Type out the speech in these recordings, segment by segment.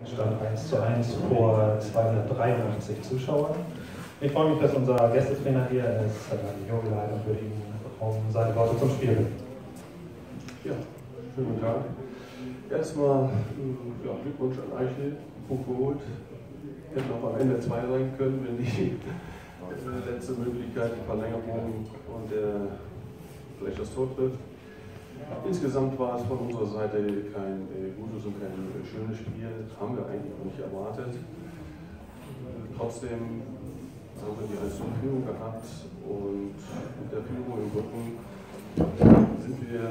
Stand 1:1 vor 283 Zuschauern. Ich freue mich, dass unser Gästetrainer hier ist, Jogeleiter, und würde ihn um seine Worte zum Spiel bitten. Ja, schönen guten Tag. Erstmal Glückwunsch an Eichel, Punkt geholt. Hätten auch am Ende 2 sein können, wenn die letzte Möglichkeit, die Verlängerung und vielleicht das Tor trifft. Insgesamt war es von unserer Seite kein gutes und kein schönes Spiel, haben wir eigentlich auch nicht erwartet. Trotzdem haben wir die 1:0-Führung gehabt und mit der Führung im Rücken sind wir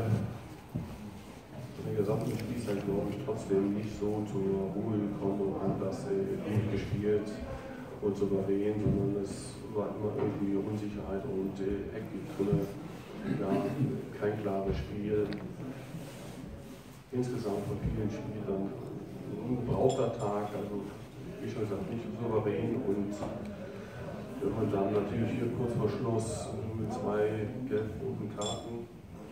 in der gesamten Spielzeit, glaube ich, trotzdem nicht so zur Ruhe gekommen und haben das gut gespielt und souverän, sondern es war immer irgendwie Unsicherheit und Hektik drin. Ja, kein klares Spiel. Insgesamt von vielen Spielern ein gebrauchter Tag, also wie schon gesagt, nicht souverän. Und wenn man dann natürlich hier kurz vor Schluss mit 2 gelb-roten Karten,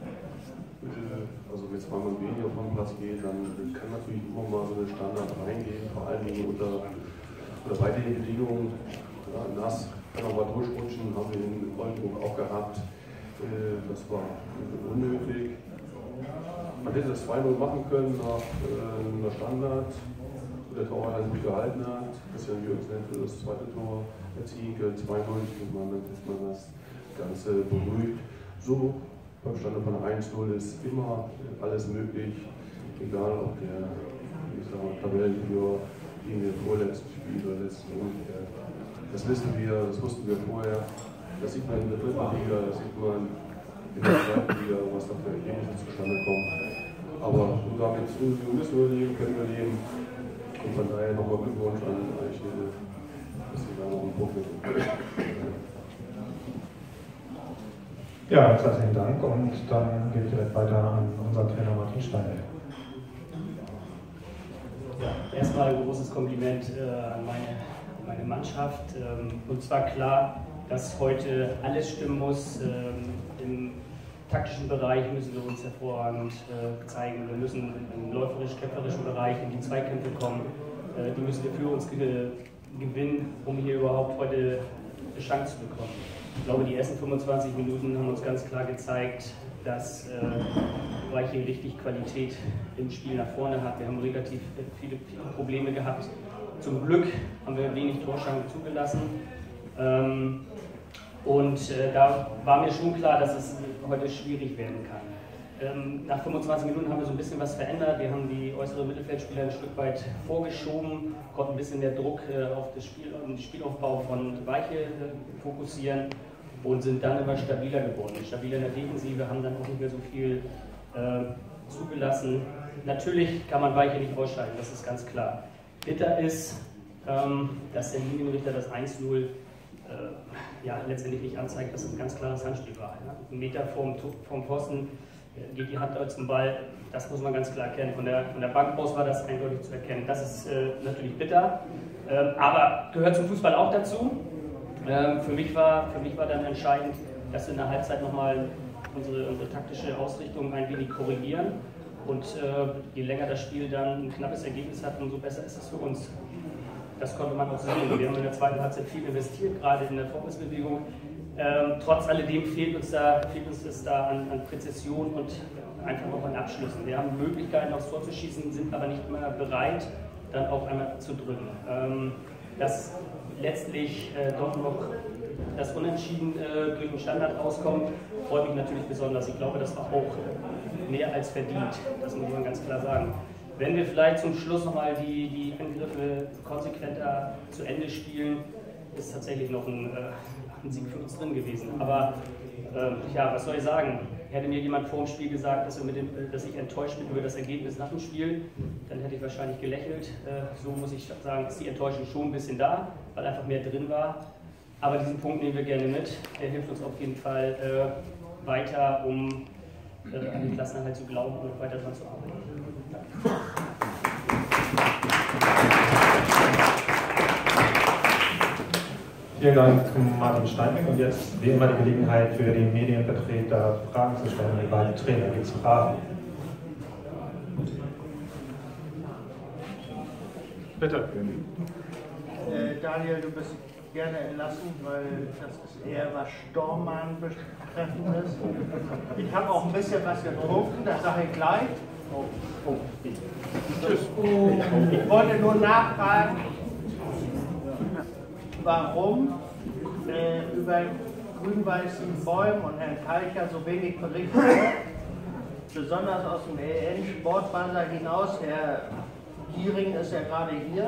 also mit 2 Mann weniger vom Platz geht, dann kann natürlich immer mal so eine Standard reingehen, vor allen Dingen oder bei den Bedingungen. Ja, nass kann auch mal durchrutschen, haben wir in Oldenburg auch gehabt. Das war unnötig. Man hätte das 2:0 machen können nach einer Standard, wo der Torwart dann gut gehalten hat. Christian Jürgensen für das zweite Tor erzielen können, 2:0. Dann hätte man das Ganze beruhigt. So, beim Stand von 1:0 ist immer alles möglich, egal ob der Tabellenführer gegen den vorletzten Spiel oder letzten Umkehr. Das wissen wir, das wussten wir vorher. Das sieht man in der 3. Liga, das sieht man in der 2. Liga, was da für Ergebnisse zustande kommen. Aber damit müssen wir leben, können wir leben. Und von daher nochmal Glückwunsch an Eichel, dass sie da noch einen Punkt mitnehmen. Ja, herzlichen Dank und dann gebe ich direkt weiter an unseren Trainer Martin Steinbeck. Ja, erstmal ein großes Kompliment an meine Mannschaft. Und zwar klar, dass heute alles stimmen muss. Im taktischen Bereich müssen wir uns hervorragend zeigen. Wir müssen im läuferisch-kämpferischen Bereich in die Zweikämpfe kommen. Die müssen wir für uns gewinnen, um hier überhaupt heute eine Chance zu bekommen. Ich glaube, die ersten 25 Minuten haben uns ganz klar gezeigt, dass Weiche richtig Qualität im Spiel nach vorne hat. Wir haben relativ viele Probleme gehabt. Zum Glück haben wir wenig Torschancen zugelassen. Da war mir schon klar, dass es heute schwierig werden kann. Nach 25 Minuten haben wir so ein bisschen was verändert. Wir haben die äußeren Mittelfeldspieler ein Stück weit vorgeschoben, konnten ein bisschen mehr Druck auf den Spielaufbau von Weiche fokussieren und sind dann immer stabiler geworden. Stabiler in der Defensive, haben dann auch nicht mehr so viel zugelassen. Natürlich kann man Weiche nicht ausschalten, das ist ganz klar. Bitter ist, dass der Linienrichter das 1:0 letztendlich nicht anzeigt, dass es ein ganz klares Handspiel war. Ne? 1 Meter vom Pfosten geht die Hand zum Ball, das muss man ganz klar erkennen. Von der Bank aus war das eindeutig zu erkennen. Das ist natürlich bitter, aber gehört zum Fußball auch dazu. Für mich war dann entscheidend, dass wir in der Halbzeit nochmal unsere taktische Ausrichtung ein wenig korrigieren. Und je länger das Spiel dann ein knappes Ergebnis hat, umso besser ist es für uns. Das konnte man auch sehen. Wir haben in der 2. Halbzeit viel investiert, gerade in der Vorwärtsbewegung. Trotz alledem fehlt uns das da an Präzision und einfach auch an Abschlüssen. Wir haben Möglichkeiten aufs Tor zu schießen, sind aber nicht immer bereit, dann auch einmal zu drücken. Dass letztlich doch noch das Unentschieden durch den Standard rauskommt, freut mich natürlich besonders. Ich glaube, das war auch mehr als verdient. Das muss man ganz klar sagen. Wenn wir vielleicht zum Schluss nochmal die Angriffe konsequenter zu Ende spielen, ist tatsächlich noch ein Sieg für uns drin gewesen. Aber was soll ich sagen? Hätte mir jemand vor dem Spiel gesagt, dass ich enttäuscht bin über das Ergebnis nach dem Spiel, dann hätte ich wahrscheinlich gelächelt. So muss ich sagen, ist die Enttäuschung schon ein bisschen da, weil einfach mehr drin war. Aber diesen Punkt nehmen wir gerne mit. Der hilft uns auf jeden Fall weiter, um an den Klassenerhalt zu glauben und weiter daran zu arbeiten. Vielen Dank, Martin Steinbeck. Und jetzt wie immer die Gelegenheit für die Medienvertreter, Fragen zu stellen an die beiden Trainer. Gibt es Fragen? Bitte. Daniel, du bist gerne entlassen, weil das ist eher was Stormann betreffendes. Ich habe auch ein bisschen was getrunken, das sage ich gleich. Tschüss. Ich wollte nur nachfragen, warum über grün-weißen Bäumen und Herrn Kalcher so wenig berichtet wird, besonders aus dem EN-Sportbuzzer hinaus. Herr Giering ist ja gerade hier.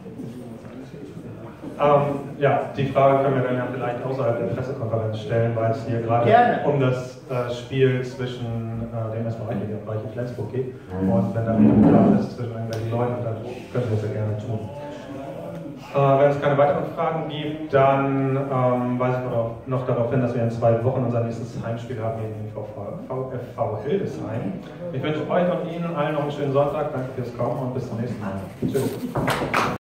Ja, die Frage können wir dann ja vielleicht außerhalb der Pressekonferenz stellen, weil es hier gerade um das Spiel zwischen dem SV Eichel und Weiche Flensburg geht. Und wenn da Bedarf ist zwischen irgendwelchen Leuten, dann können wir das ja gerne tun. Wenn es keine weiteren Fragen gibt, dann weise ich noch darauf hin, dass wir in 2 Wochen unser nächstes Heimspiel haben gegen den VfV Hildesheim. Ich wünsche euch und Ihnen allen noch einen schönen Sonntag. Danke fürs Kommen und bis zum nächsten Mal. Tschüss.